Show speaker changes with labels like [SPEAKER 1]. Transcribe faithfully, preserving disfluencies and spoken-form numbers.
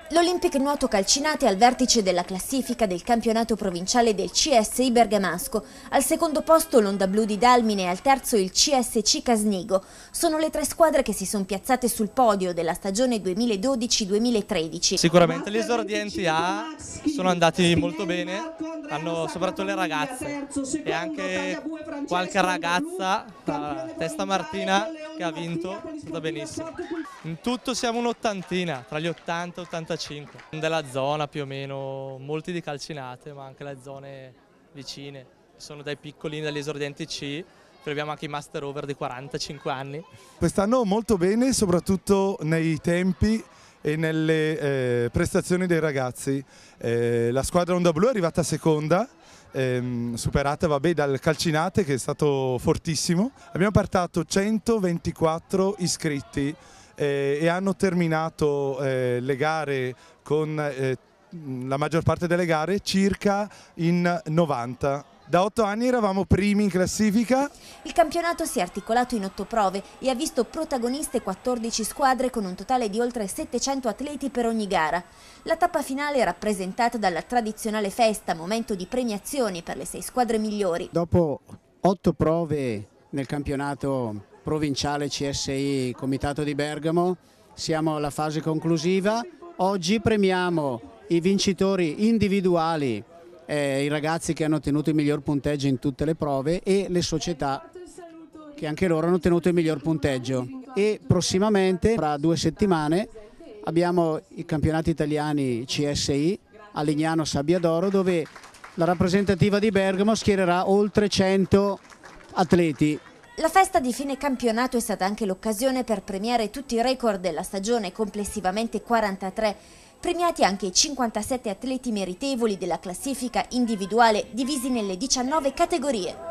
[SPEAKER 1] L'Olympic Nuoto Calcinate è al vertice della classifica del campionato provinciale del C S I Bergamasco. Al secondo posto l'Onda Blu di Dalmine e al terzo il C S C Casnigo. Sono le tre squadre che si sono piazzate sul podio della stagione duemiladodici duemilatredici.
[SPEAKER 2] Sicuramente gli esordienti A sono andati molto bene, hanno soprattutto le ragazze e anche qualche ragazza, uh, Testa Martina, che ha vinto, è stata benissimo. In tutto siamo un'ottantina, tra gli ottanta e ottantacinque. Della zona più o meno, molti di Calcinate, ma anche le zone vicine. Sono dai piccolini, dagli esordienti C, poi abbiamo anche i master over di quarantacinque anni.
[SPEAKER 3] Quest'anno molto bene, soprattutto nei tempi e nelle eh, prestazioni dei ragazzi. Eh, la squadra Onda Blu è arrivata seconda, ehm, superata vabbè, dal Calcinate, che è stato fortissimo. Abbiamo portato centoventiquattro iscritti eh, e hanno terminato eh, le gare con eh, la maggior parte delle gare circa in novanta. Da otto anni eravamo primi in classifica.
[SPEAKER 1] Il campionato si è articolato in otto prove e ha visto protagoniste quattordici squadre con un totale di oltre settecento atleti per ogni gara. La tappa finale è rappresentata dalla tradizionale festa, momento di premiazioni per le sei squadre migliori.
[SPEAKER 4] Dopo otto prove nel campionato provinciale C S I Comitato di Bergamo, siamo alla fase conclusiva. Oggi premiamo i vincitori individuali, Eh, i ragazzi che hanno ottenuto il miglior punteggio in tutte le prove e le società che anche loro hanno ottenuto il miglior punteggio. E prossimamente, fra due settimane, abbiamo i campionati italiani C S I a Lignano Sabbiadoro, dove la rappresentativa di Bergamo schiererà oltre cento atleti.
[SPEAKER 1] La festa di fine campionato è stata anche l'occasione per premiare tutti i record della stagione, complessivamente quarantatré. Premiati anche i cinquantasette atleti meritevoli della classifica individuale divisi nelle diciannove categorie.